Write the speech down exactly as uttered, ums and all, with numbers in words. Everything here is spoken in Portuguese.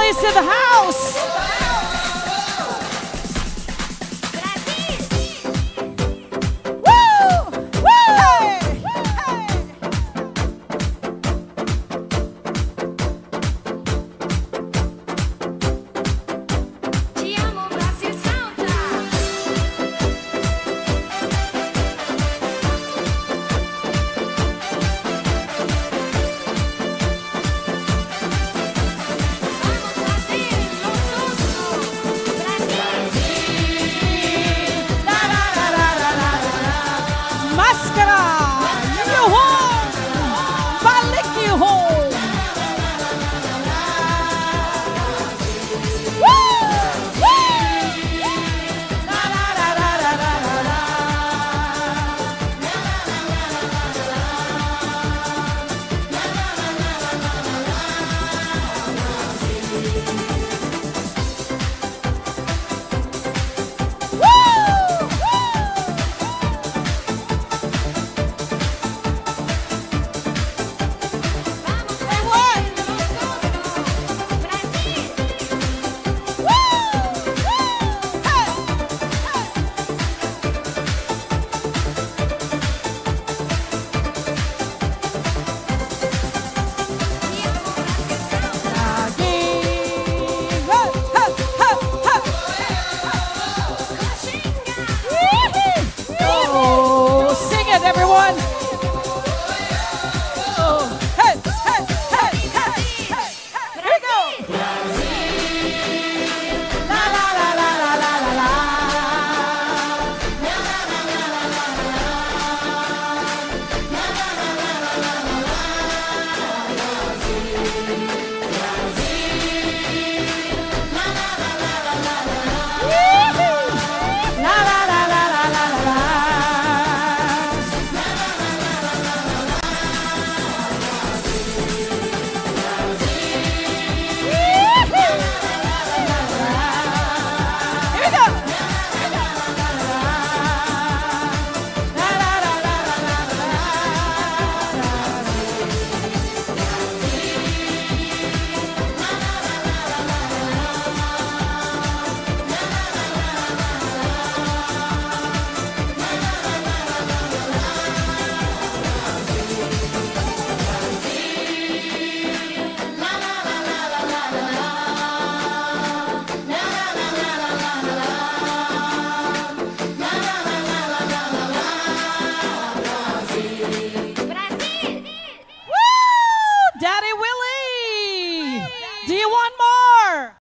Willie's in the house. Masskara, you home, Balik you home. Woo! Woo! La la la la la la la la. Everyone. Oh, hey, hey, hey, hey, hey, hey. Here we go. La la la la la la la la. La la la la la la la la. Daddy Willie, do you want more?